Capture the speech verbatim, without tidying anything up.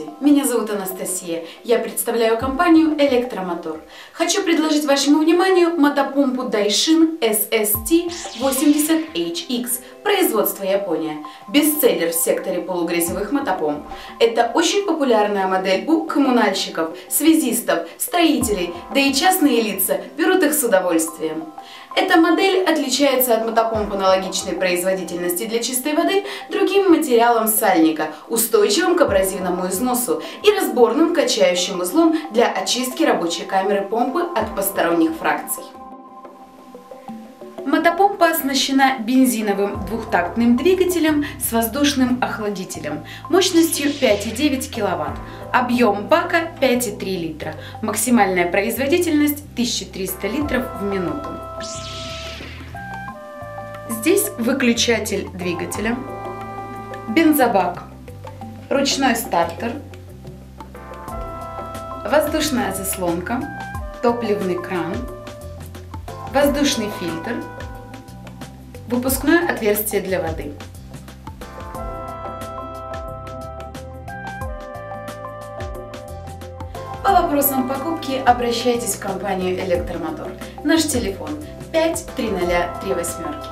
Здравствуйте, меня зовут Анастасия, я представляю компанию Электромотор. Хочу предложить вашему вниманию мотопомпу Daishin эс эс ти восемьдесят эйч икс, производство Япония, бестселлер в секторе полугрязевых мотопомп. Это очень популярная модель у коммунальщиков, связистов, строителей, да и частные лица берут их с удовольствием. Эта модель отличается от мотопомп аналогичной производительности для чистой воды другим материалом сальника, устойчивым к абразивному износу и разборным качающим узлом для очистки рабочей камеры помпы от посторонних фракций. Мотопомпа оснащена бензиновым двухтактным двигателем с воздушным охладителем мощностью пять и девять киловатт, объем бака пять и три литра, максимальная производительность тысяча триста литров в минуту. Здесь выключатель двигателя, бензобак, ручной стартер, воздушная заслонка, топливный кран, воздушный фильтр, выпускное отверстие для воды. По вопросам покупки обращайтесь в компанию Электромотор. Наш телефон пять три ноль три восемь.